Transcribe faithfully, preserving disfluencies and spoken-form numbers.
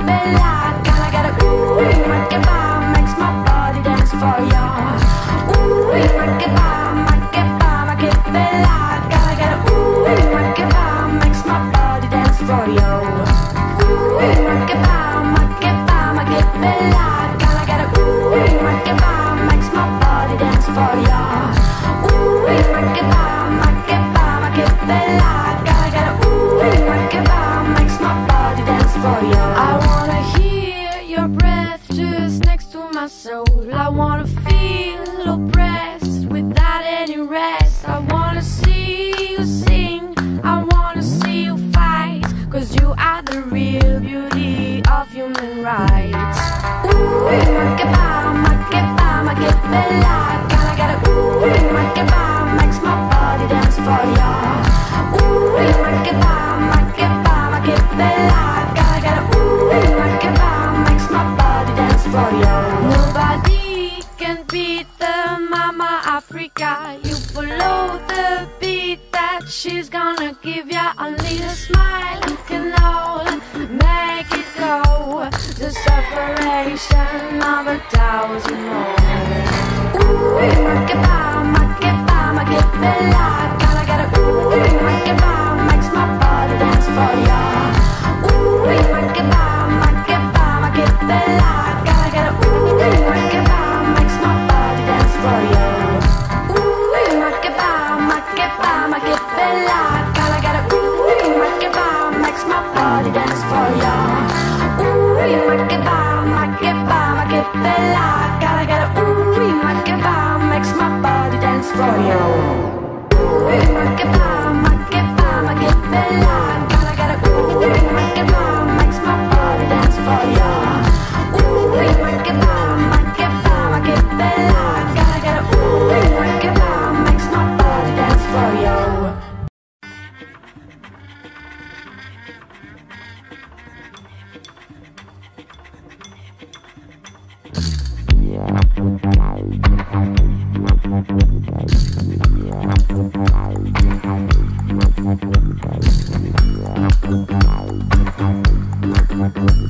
bella. Gotta get a ooh, make it bomb, makes my body dance for ya. Ooh, make it bomb, make it bomb, make it bella. Gotta get a ooh, make it bomb, makes my body dance for ya. Ooh, make it bomb, make it bomb, make it bella. Gotta get a ooh, make it bomb, makes my body dance for ya. Ooh, make it bomb, make it bomb, make it bella. Gotta get a ooh, make it bomb, makes my body dance for ya. I wanna hear your breath just next to my soul. I wanna feel oppressed without any rest. I wanna see you sing, I wanna see you fight, cause you are the real beauty of human rights. Ooh, make it bomb, make it bomb, make it bella. Gotta get a ooh, make it bomb, makes my body dance for ya. Ooh, make it bomb, make it bomb, make it bella. Gotta get a ooh, make it bomb, makes my body dance for ya. Nobody can beat the Mama Africa. You follow the beat that she's gonna give ya. Only a smile can all make it go. The separation of a thousand more. Ooh, make it bomb, make it bomb, make it bella. Gotta get a ooh, make it bomb, makes my body dance for ya. Ooh, make it bomb, make it bomb, make it bella. Gotta get a ooh, make it bomb, makes my body dance for ya. Ooh, make it bomb, make it bomb, make it bella. Gotta get a ooh, make it bomb, makes my body dance for ya. Ooh, make it bomb, make it bomb, make it bella. Gotta get a ooh, make it bomb, makes my body dance for ya. Ooh, make it bomb, make it bomb, make it bella. Gotta get a ooh, make it bomb, makes my body dance for ya. Ooh, make it bomb, make it bomb, make it bella. Gotta get a ooh, make it bomb, makes my body dance for ya. We'll be right back.